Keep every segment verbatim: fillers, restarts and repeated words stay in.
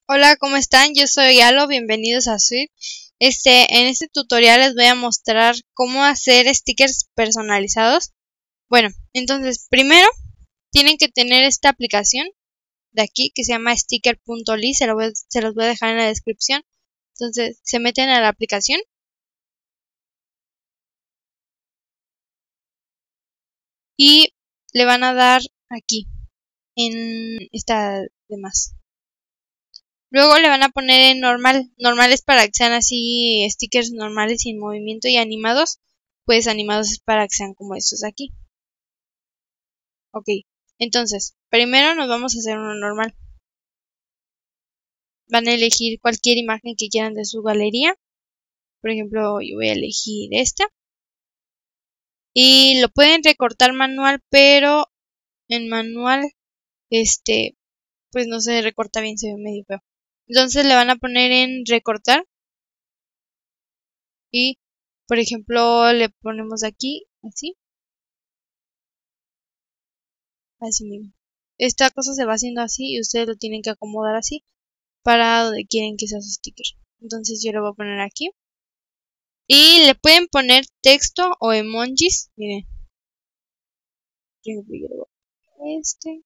Hola, ¿cómo están? Yo soy Alo, bienvenidos a Sweet. Este, en este tutorial les voy a mostrar cómo hacer stickers personalizados. Bueno, entonces, primero tienen que tener esta aplicación de aquí que se llama sticker punto l y, se, lo voy, se los voy a dejar en la descripción. Entonces, se meten a la aplicación. Y le van a dar aquí, en esta demás. Luego le van a poner en normal. Normal es para que sean así stickers normales sin movimiento, y animados, pues animados es para que sean como estos de aquí. Ok, entonces, primero nos vamos a hacer uno normal. Van a elegir cualquier imagen que quieran de su galería. Por ejemplo, yo voy a elegir esta. Y lo pueden recortar manual, pero en manual, este, pues no se recorta bien, se ve medio feo. Entonces le van a poner en recortar. Y, por ejemplo, le ponemos aquí, así. Así mismo. Esta cosa se va haciendo así y ustedes lo tienen que acomodar así para donde quieren que sea su sticker. Entonces yo lo voy a poner aquí. Y le pueden poner texto o emojis. Miren. Por ejemplo, yo le voy a poner este.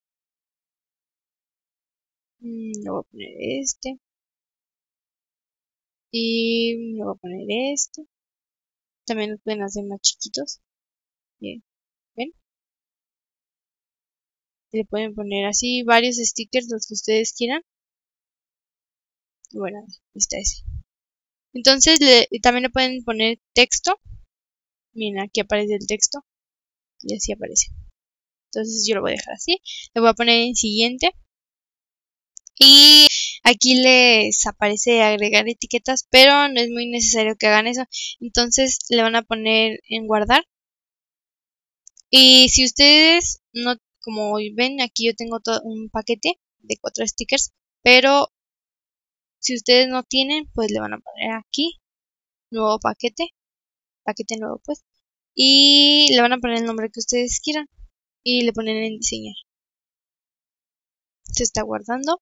Mm, le voy a poner este. Y le voy a poner este. También lo pueden hacer más chiquitos. Bien. ¿Ven? Le pueden poner así varios stickers, los que ustedes quieran. Bueno, ahí está ese. Entonces le, también le pueden poner texto. Miren, aquí aparece el texto. Y así aparece. Entonces yo lo voy a dejar así. Le voy a poner en siguiente. Y aquí les aparece agregar etiquetas, pero no es muy necesario que hagan eso. Entonces le van a poner en guardar. Y si ustedes no, como ven, aquí yo tengo todo un paquete de cuatro stickers, pero si ustedes no tienen, pues le van a poner aquí nuevo paquete, paquete nuevo pues, y le van a poner el nombre que ustedes quieran y le ponen en diseñar. Se está guardando.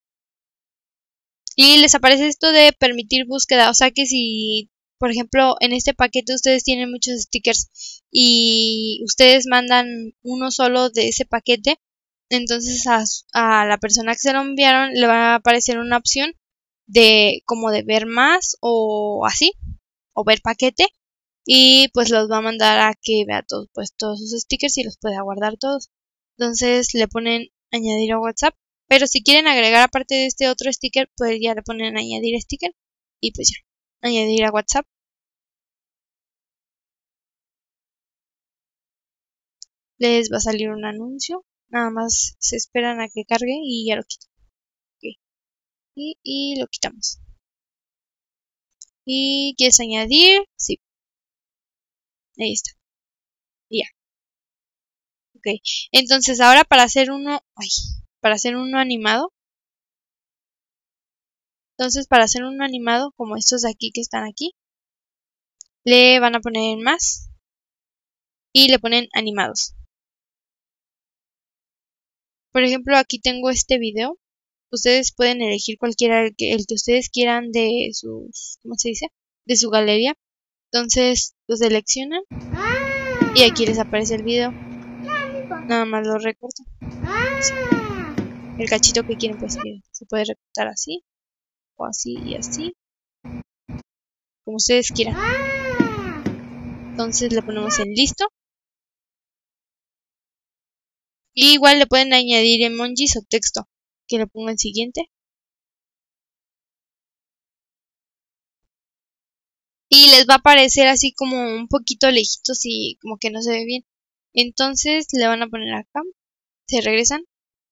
Y les aparece esto de permitir búsqueda, o sea que si, por ejemplo, en este paquete ustedes tienen muchos stickers y ustedes mandan uno solo de ese paquete, entonces a, a la persona que se lo enviaron le va a aparecer una opción de como de ver más o así, o ver paquete, y pues los va a mandar a que vea todos, pues todos sus stickers y los pueda guardar todos. Entonces le ponen añadir a WhatsApp. Pero si quieren agregar aparte de este otro sticker, pues ya le ponen añadir sticker y pues ya, añadir a WhatsApp. Les va a salir un anuncio, nada más se esperan a que cargue y ya lo quitan. Okay. Y, y lo quitamos. ¿Y quieres añadir? Sí. Ahí está. Y ya. Ok. Entonces ahora para hacer uno, ay, para hacer uno animado. Entonces para hacer uno animado, como estos de aquí que están aquí, le van a poner más y le ponen animados. Por ejemplo, aquí tengo este video. Ustedes pueden elegir cualquiera, el que, el que ustedes quieran de sus, ¿cómo se dice? De su galería. Entonces lo seleccionan y aquí les aparece el video. Nada más lo recorto. Así. El cachito que quieren, pues se puede recortar así, o así y así, como ustedes quieran. Entonces le ponemos en listo. Y igual le pueden añadir emojis o texto, que le pongan siguiente. Y les va a aparecer así como un poquito lejitos y como que no se ve bien. Entonces le van a poner acá, se regresan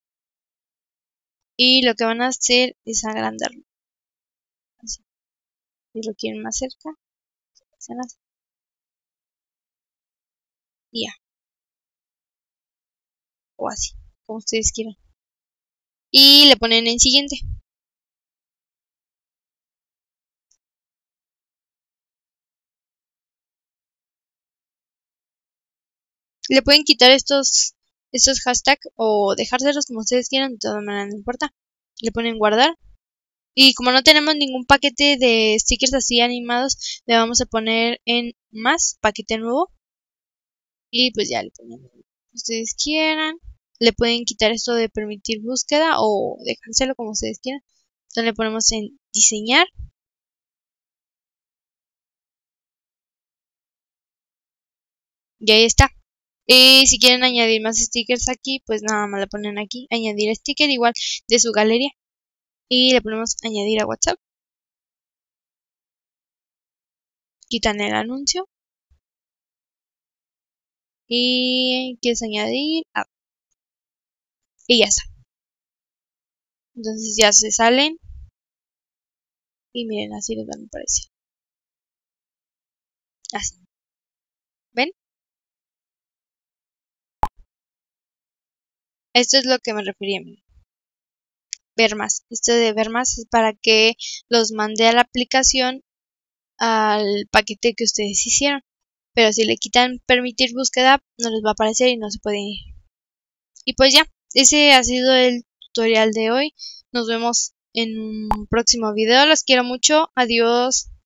y lo que van a hacer es agrandarlo. Así. Si lo quieren más cerca, se hacen así. Y ya. O así, como ustedes quieran. Y le ponen en siguiente. Le pueden quitar estos, estos hashtags o dejárselos como ustedes quieran, de todas maneras no importa. Le ponen guardar. Y como no tenemos ningún paquete de stickers así animados, le vamos a poner en más, paquete nuevo. Y pues ya le ponemos lo que ustedes quieran. Le pueden quitar esto de permitir búsqueda o dejárselo como ustedes quieran. Entonces le ponemos en diseñar. Y ahí está. Y si quieren añadir más stickers aquí, pues nada más le ponen aquí, añadir sticker igual de su galería. Y le ponemos añadir a WhatsApp. Quitan el anuncio. Y quieres añadir. Ah, y ya está. Entonces ya se salen. Y miren, así les van a aparecer. Así. ¿Ven? Esto es lo que me refería. Miren. Ver más. Esto de ver más es para que los mande a la aplicación al paquete que ustedes hicieron. Pero si le quitan permitir búsqueda, no les va a aparecer y no se pueden ir. Y pues ya, ese ha sido el tutorial de hoy. Nos vemos en un próximo video. Los quiero mucho. Adiós.